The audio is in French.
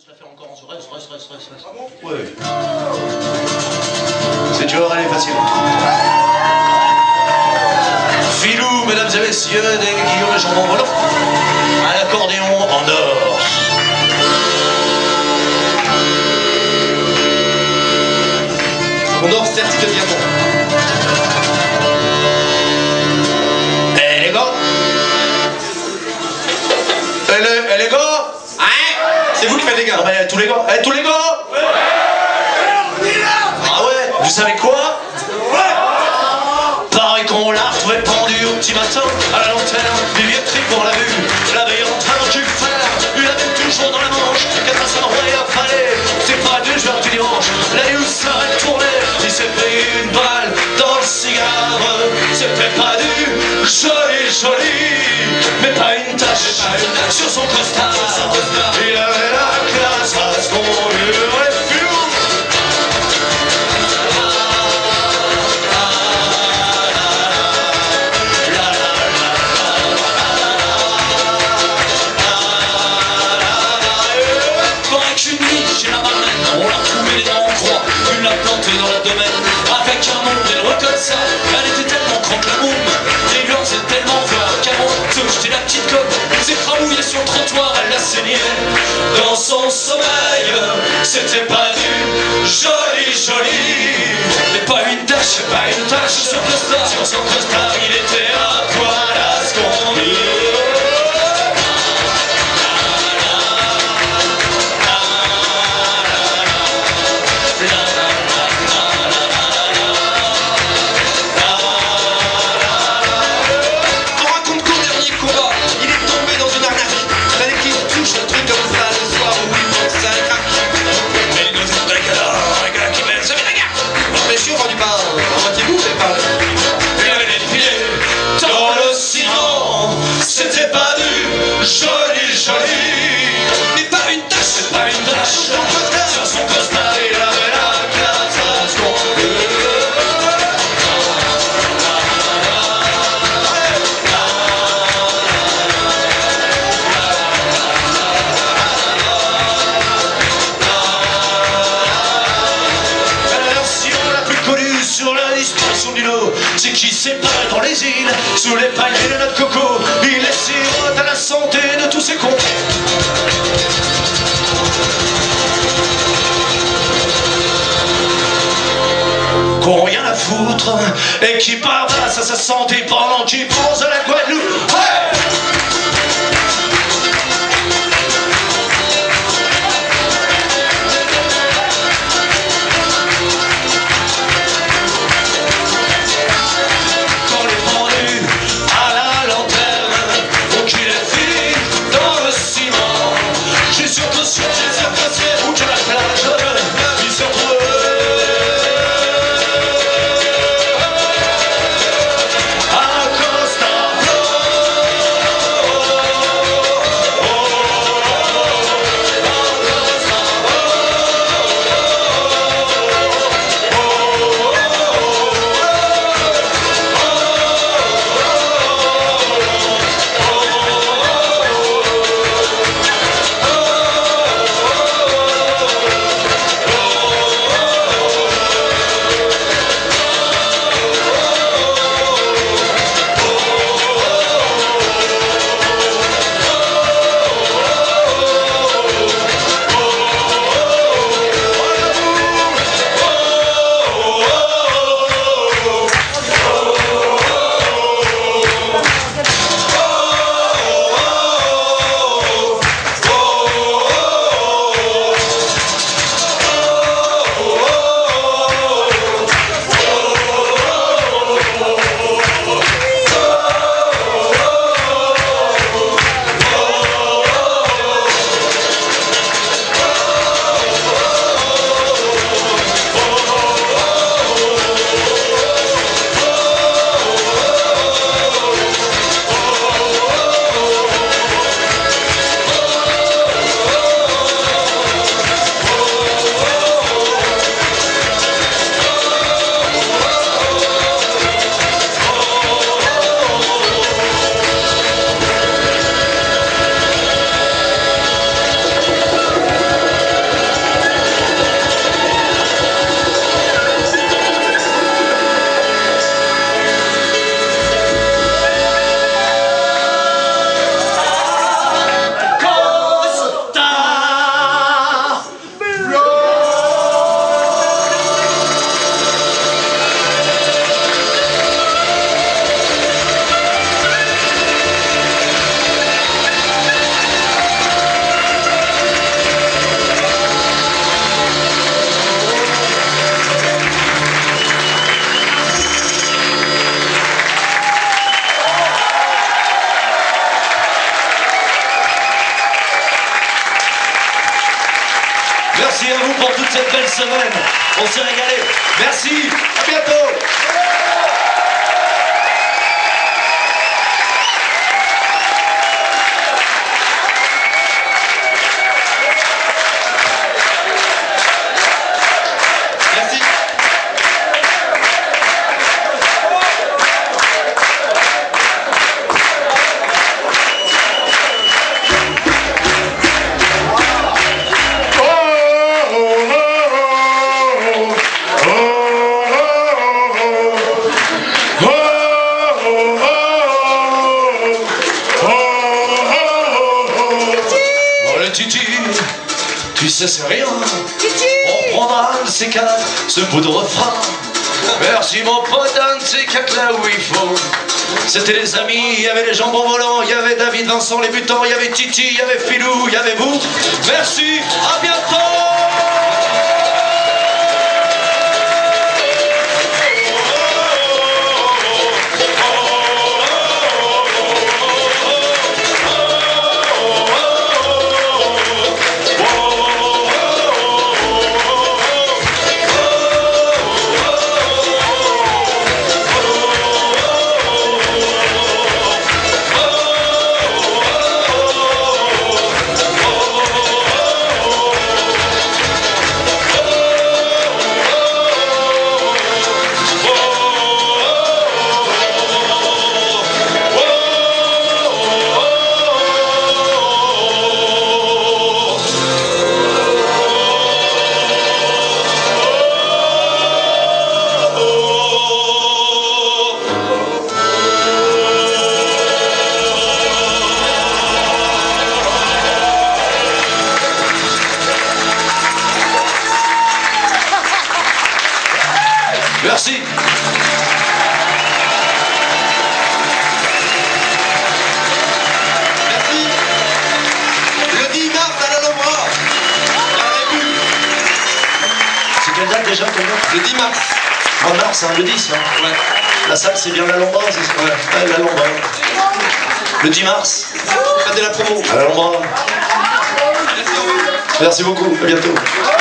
se la faire encore en soirée, stress. Ah bon? Ouais. C'est dur, elle est facile. Filou, mesdames et messieurs, des Guillaume et Jambon volant, un accordéon en or. En or serti de diamant. Eh les gars, les gars, hein? C'est vous qui faites les gars. Non mais tous les gars, tous les gars. Ah ouais, vous savez quoi? Pareil qu'on l'a retrouvé pendu au petit matin à la lanterne du vieux tri pour la vue. La veille en train du fer, il avait toujours dans la manche 400 royaux fallait. C'est pas 2 jours du dimanche, la nuit s'arrête tourner. Il s'est pris une balle dans le cigare. C'était pas du joli, mais pas une tache sur son costard. Il avait la classe à ce qu'on lui refuse. Dans la domaine, avec un monde, elle recolle ça. Elle était tellement croque la boum, les glands c'est tellement fort qu'à mon jeter la petite coque, elle s'est tramouillée sur le trottoir, elle la saignait dans son sommeil. C'était pas du joli, mais pas une tache sur son costard, il était à poil à ce qu'on dit. Joli, mais pas une tache sur son costard, il avait la classe à ce qu'on veut. La version la plus connue sur la disparition du lot, c'est qui s'épare dans les îles, sous les palmiers de notre coco, il est sirote à la santé de tous ces cons. Qu'on rien à foutre et qui barbasse à sa santé pendant qu'il pense à la Guadeloupe. Ouais! Merci à vous pour toute cette belle semaine. On s'est régalé. Merci. À bientôt. Merci. Oh le Titi, tu sais c'est rien. On prendra un de ces quatre, ce bout de refrain. Merci mon pote, un de ces quatre là où il faut. C'était les amis, il y avait les jambons volants, il y avait David, Vincent, les butants, il y avait Titi, il y avait Philou, il y avait vous. Merci, à bientôt. Merci. Merci. Le 10 mars à l'Alhambra. C'est quelle date déjà, quelle date? Le 10 mars. En mars, hein, le 10. Hein. Ouais. La salle, c'est bien l'Alhambra, c'est ça? Ouais, l'Alhambra. Le 10 mars, Pas de la promo. à l'Alhambra. Merci, au revoir. Merci beaucoup, à bientôt.